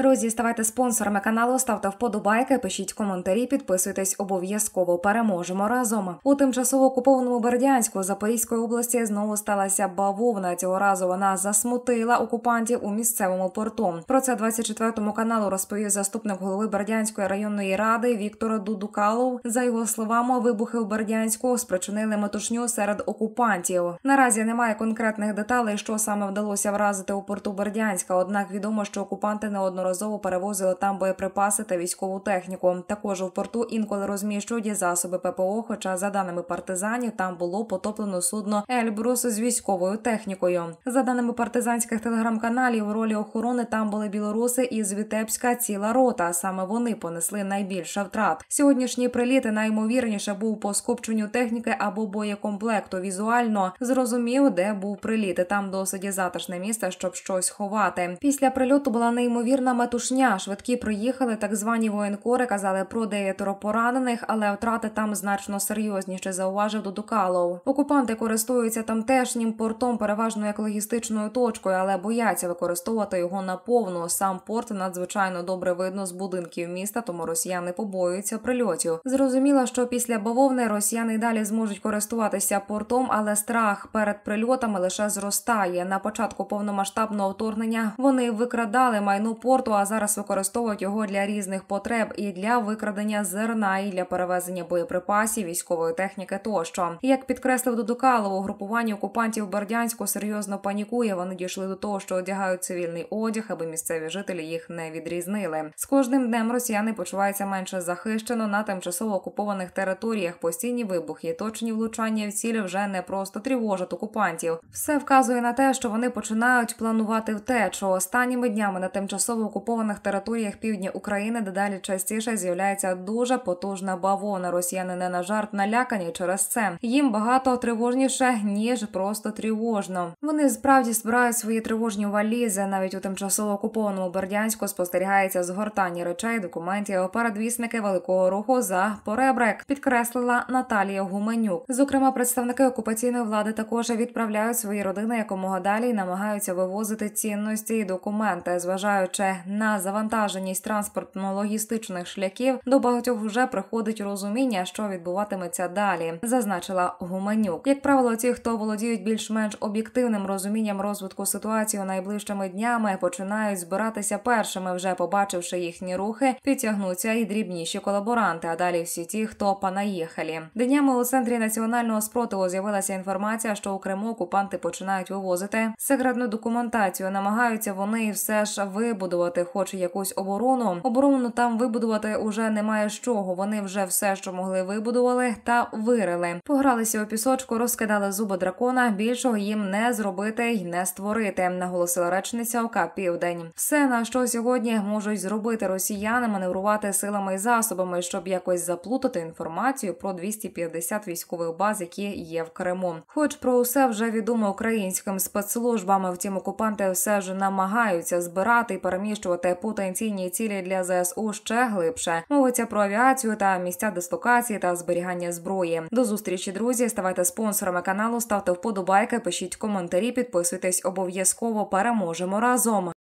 Друзі, ставайте спонсорами каналу, ставте вподобайки, пишіть коментарі, підписуйтесь обов'язково. Переможемо разом. У тимчасово окупованому Бердянську Запорізької області знову сталася бавовна. Цього разу вона засмутила окупантів у місцевому порту. Про це 24 каналу розповів заступник голови Бердянської районної ради Віктор Дудукалов. За його словами, вибухи в Бердянську спричинили метушню серед окупантів. Наразі немає конкретних деталей, що саме вдалося вразити у порту Бердянська, однак відомо, що окупанти неодноразово перевозили там боєприпаси та військову техніку. Також у порту інколи розміщують засоби ППО, хоча, за даними партизанів, там було потоплено судно «Ельбрус» з військовою технікою. За даними партизанських телеграм-каналів, у ролі охорони там були білоруси із Вітебська ціла рота. Саме вони понесли найбільше втрат. Сьогоднішні приліти найімовірніше був по скупченню техніки або боєкомплекту. Візуально зрозумів, де був приліт. Там досить затишне місце, щоб щось ховати. Після прильоту була неймовірна метушня. Швидкі приїхали, так звані воєнкори казали про 9 поранених, але втрати там значно серйозніші, зауважив Дудукалов. Окупанти користуються тамтешнім портом переважно як логістичною точкою, але бояться використовувати його наповну. Сам порт надзвичайно добре видно з будинків міста, тому росіяни побоюються прильотів. Зрозуміло, що після бавовни росіяни й далі зможуть користуватися портом, але страх перед прильотами лише зростає. На початку повномасштабного вторгнення вони викрадали майно порту, а зараз використовують його для різних потреб – і для викрадення зерна, і для перевезення боєприпасів, військової техніки тощо. Як підкреслив Дудукалов, угрупування окупантів Бердянську серйозно панікує. Вони дійшли до того, що одягають цивільний одяг, аби місцеві жителі їх не відрізнили. З кожним днем росіяни почуваються менше захищено на тимчасово окупованих територіях. Постійні вибухи і точні влучання в цілі вже не просто тривожать окупантів. Все вказує на те, що вони починають планувати втечу. Останніми днями на тимчасово окупованих територіях півдня України дедалі частіше з'являється дуже потужна бавовна. Росіяни не на жарт налякані через це. Їм багато тривожніше, ніж просто тривожно. Вони справді збирають свої тривожні валізи. Навіть у тимчасово окупованому Бердянську спостерігається згортання речей, документів, передвісники великого руху за поребрик, підкреслила Наталія Гуменюк. Зокрема, представники окупаційної влади також відправляють свої родини якомога далі і намагаються вивозити цінності і документи. Зважаючи на завантаженість транспортно-логістичних шляхів, до багатьох вже приходить розуміння, що відбуватиметься далі, зазначила Гуменюк. Як правило, ті, хто володіють більш-менш об'єктивним розумінням розвитку ситуації найближчими днями, починають збиратися першими, вже побачивши їхні рухи, підтягнуться і дрібніші колаборанти, а далі всі ті, хто понаїхали. Днями у Центрі національного спротиву з'явилася інформація, що у Криму окупанти починають вивозити секретну документацію. Намагаються вони все ж вибудувати хоч якусь оборону. Оборону там вибудувати уже немає з чого. Вони вже все, що могли, вибудували та вирили. Погралися у пісочку, розкидали зуби дракона. Більшого їм не зробити й не створити, наголосила речниця ОК «Південь». Все, на що сьогодні можуть зробити росіяни, маневрувати силами і засобами, щоб якось заплутати інформацію про 250 військових баз, які є в Криму. Хоч про усе вже відомо українським спецслужбам, втім окупанти все ж намагаються збирати і переміщувати потенційні цілі для ЗСУ ще глибше. Мовиться про авіацію та місця дислокації та зберігання зброї. До зустрічі, друзі. Ставайте спонсорами каналу, ставте вподобайки, пишіть коментарі, підписуйтесь обов'язково. Переможемо разом!